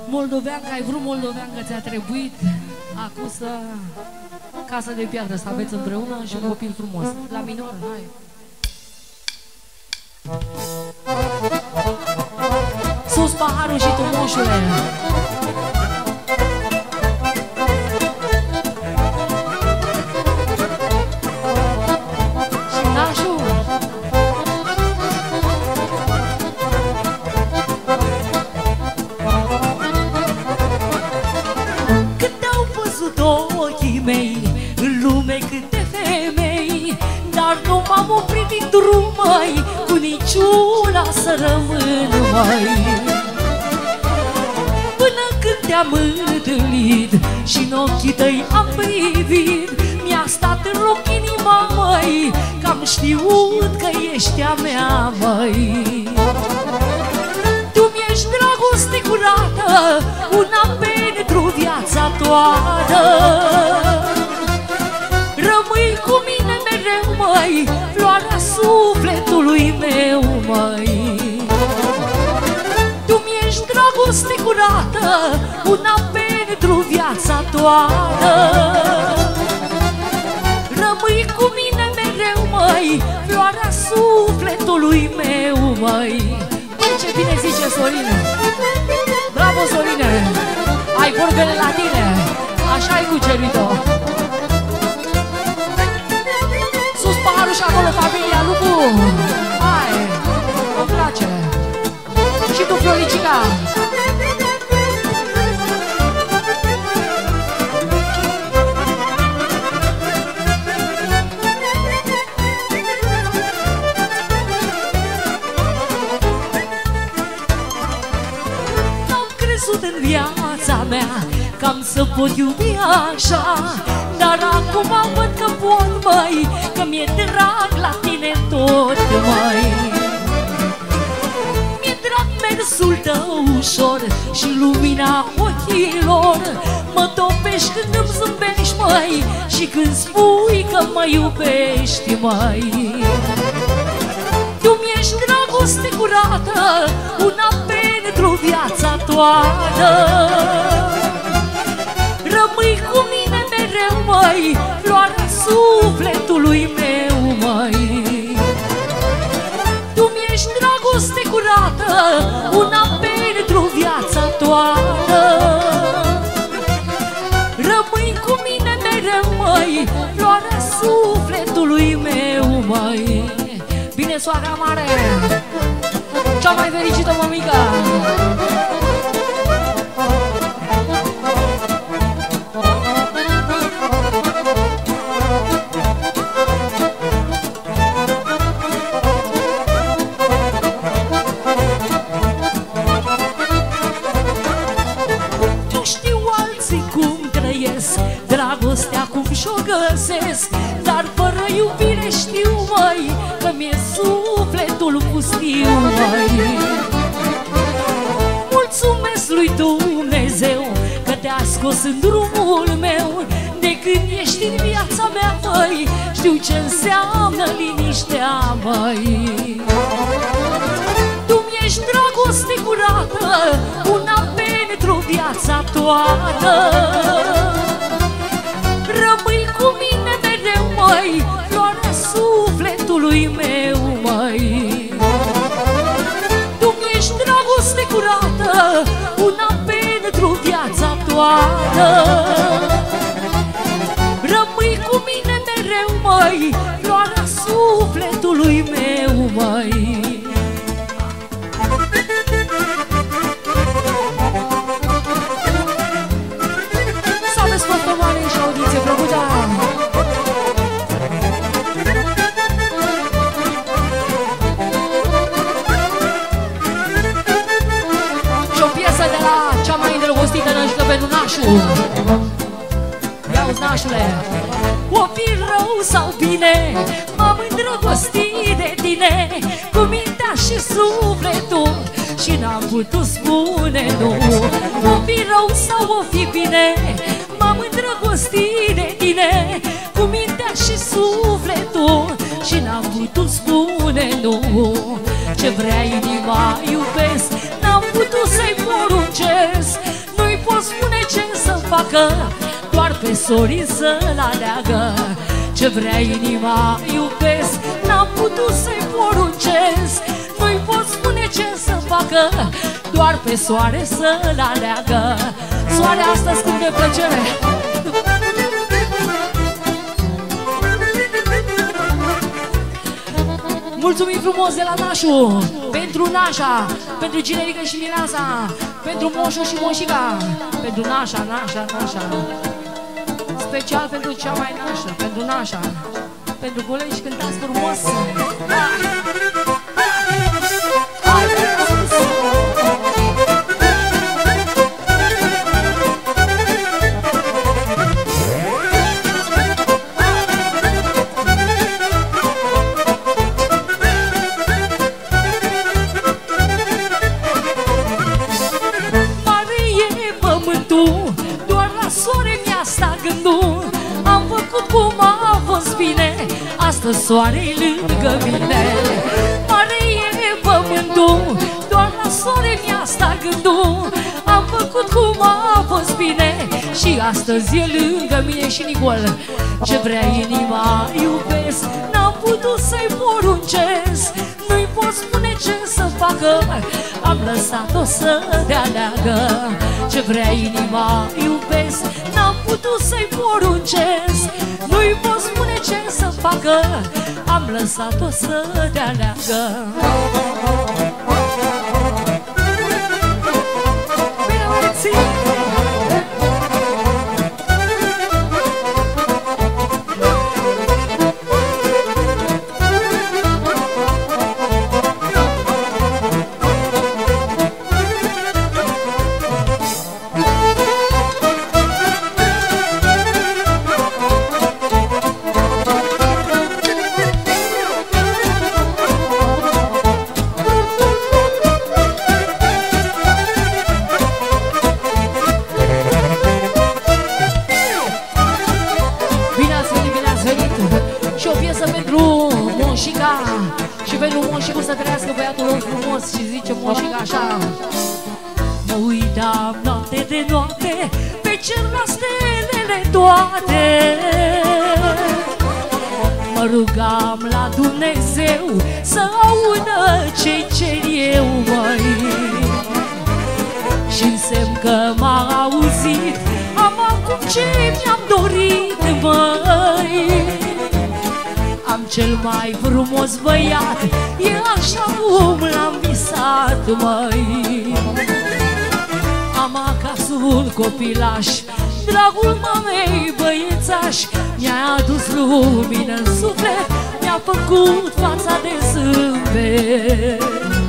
Moldoveancă, ai vrut moldoveancă, ți-a trebuit acum să... Casă de piatră, să aveți împreună și un copil frumos. La minor, hai! Sus paharul și tu, moșule! Și nașul! Când au văzut ochii mei în lume câte femei, dar nu m-am oprit din drum, mai cu niciuna să rămân, mai până când te-am întâlnit și în ochii tăi am privit, mi-a stat în loc inima, măi, că am știut că ești a mea, măi. Tu mi-ești dragoste curată, una pentru viața toată. Rămâi cu mine mereu, măi, floarea sufletului meu, măi. Tu mi-ești dragoste curată, una pentru viața toată. Rămâi cu mine mereu, măi, floarea sufletului meu, măi. Ce bine zice Sorine! Bravo, Sorine! Ai vorbele la tine! Așa ai cucerit-o! Sus paharul și acolo familia Lupu! Hai! Îmi place! Și tu, Floricica! În viața mea cam să pot iubi așa, dar acum văd că pot, măi, că mi-e drag la tine tot, măi. Mi-e drag mersul tău ușor și lumina ochilor, mă topești când îmi zâmbești, măi, și când spui că mă iubești, măi. Tu mi-ești dragoste curată, una pentru viața toată. Rămâi cu mine mereu, măi, floarea sufletului meu, măi. Tu mi-ești dragoste curată, una pentru viața toată. Rămâi cu mine mereu, măi, floarea sufletului meu, măi. Bine, soacra mare! Cea mai fericită mămică! Nu știu alții cum trăiesc dragostea, cum și-o găsesc, dar fără iubire știu, măi, că mi-e sufletul pustiu, măi. Mulțumesc lui Dumnezeu că te-a scos în drumul meu, de când ești în viața mea, măi, știu ce înseamnă liniștea, măi. Tu mi-ești dragoste curată, una pentru viața toată. Rămâi cu mine mereu, măi, floarea sufletului meu, măi. Tu mi-ești dragoste curată, una pentru viața toată. Rămâi cu mine mereu, măi, floarea sufletului meu, măi. Să aveți foarte mare și audiție plăcută! Și o piesă de la cea mai îndrăgostită nășcă pentru nașul! Ia-uzi, nașule! O fi rău sau bine, m-am îndrăgostit de tine, cu mintea și sufletul, și n-am putut spune nu. O fi rău sau o fi bine, m-am îndrăgostit de tine, cu mintea și sufletul, și n-am putut spune nu. Ce vrea inima iubesc, n-am putut să-i poruncesc, pot spune ce să facă, doar pe sorin să-l aleagă. Ce vrea inima iubesc, n-am putut să-i poruncesc. Nu-i pot spune ce să facă, doar pe soare să-l aleagă. Soare astăzi cum de plăcere. Mulțumim frumos de la Nașu, pentru Nașa, pentru Ginerică și Mireasa, pentru Moșu și Moșica, pentru Nașa, special pentru cea mai nașă, pentru Nașa, pentru colegi cântați frumos. Am făcut cum a fost bine, astăzi soare-i lângă mine. Mare e pământul, doar la soare mi-a stat gândul. Am făcut cum a fost bine și astăzi e lângă mine. Și Nicol, ce vrea inima iubesc, n-am putut să-i poruncesc. Nu-i pot spune ce să facă, am lăsat-o să dea leagă. Ce vrea inima iubesc, n-am putut să-i poruncesc. Nu-i pot spune ce să facă, am lăsat-o să dea leagă. Și pentru Moșicu să trăiască băiatul lor frumos. Și zice Moșica așa: mă uitam noapte de noapte pe cer la stelele toate, mă rugam la Dumnezeu să audă ce cer eu, măi. Și-n semn că m-a auzit, am acum ce mi-am dorit, măi. Am cel mai frumos băiat, e așa cum l-am visat, măi. Am acasă un copilaș, dragul mamei băiețaș. Mi-a adus lumină în suflet, mi-a făcut fața de zâmbet.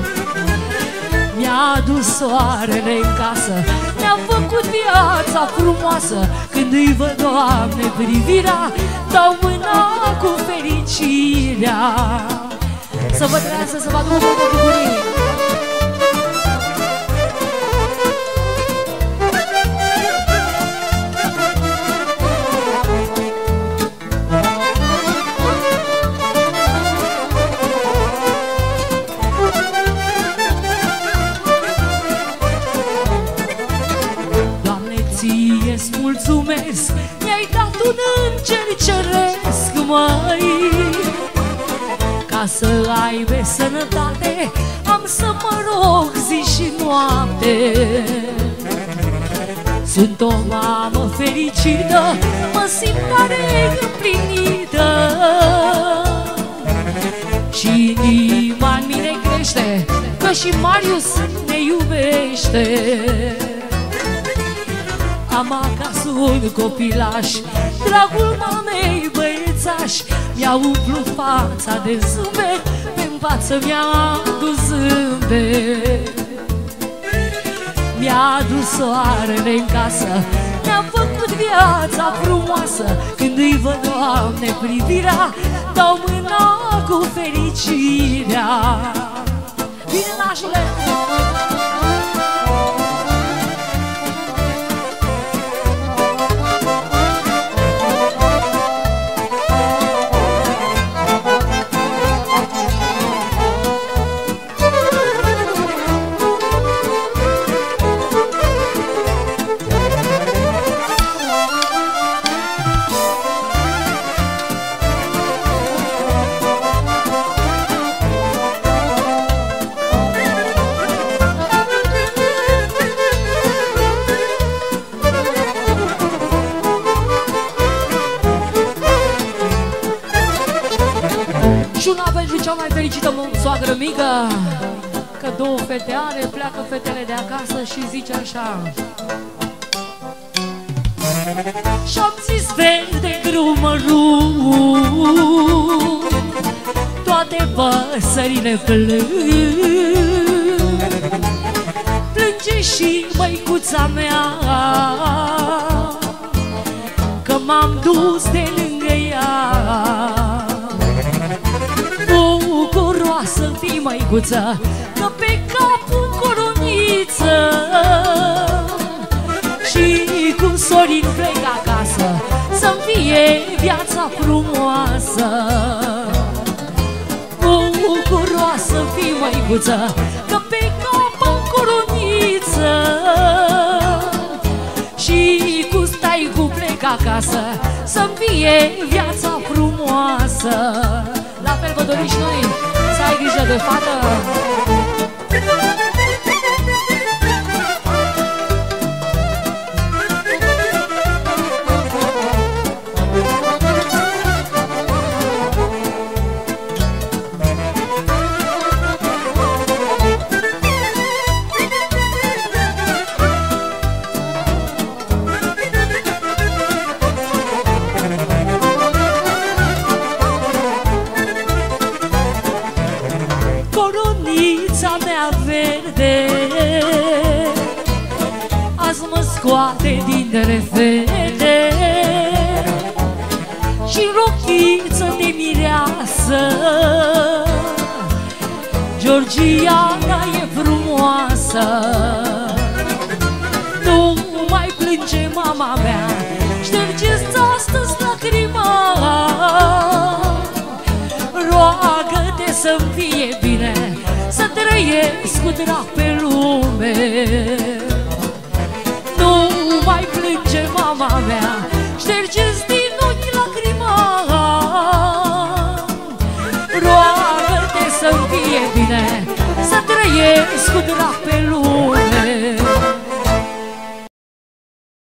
Mi-a adus soarele în casă, mi-a făcut viața frumoasă. Când îi văd, Doamne, privirea, dau mâna cu fericirea. Să vă trăiască, să vă aducă bucurii. Mulțumesc, mi-ai dat un înger ceresc, măi. Ca să aibă sănătate, am să mă rog zi și noapte. Sunt o mamă fericită, mă simt tare împlinită. Și inima în mine crește, că și Marius ne iubește. Am acasă un copilaș, dragul mamei băiețaș. Mi-a umplut fața de zâmbet, pe-n față mi-a adus zâmbet. Mi-a adus soarele în casă, mi-a făcut viața frumoasă. Când îi văd, Doamne, privirea, dau mâna cu fericirea. Bine, nașule! soacră mică, că două fete are, pleacă fetele de acasă și zice așa. Și-am zis verde grumărul, toate păsările plâng. Plânge și măicuța mea, că m-am dus de lângă ea. Bucuroasă fii, măicuță, că pe capul coroniță. Și cu Sorin plec acasă, să-mi fie viața frumoasă. Bucuroasă fii, măicuță, că pe capul coroniță. Și cu stai cu plec acasă, să-mi fie viața frumoasă. La fel vă dorim și noi, să ai grijă de fată. Azi mă scoate din refete și rochiță de mireasă. Georgiana e frumoasă, nu mai plânge mama mea, ștergeți astăzi lacrima. Roagă-te să-mi fie bine, să trăiesc cu drag pe lume. Nu mai plânge mama mea, ștergeți din ochi lacrima. Roagă-te să-mi fie bine, să trăiesc cu drag pe lume.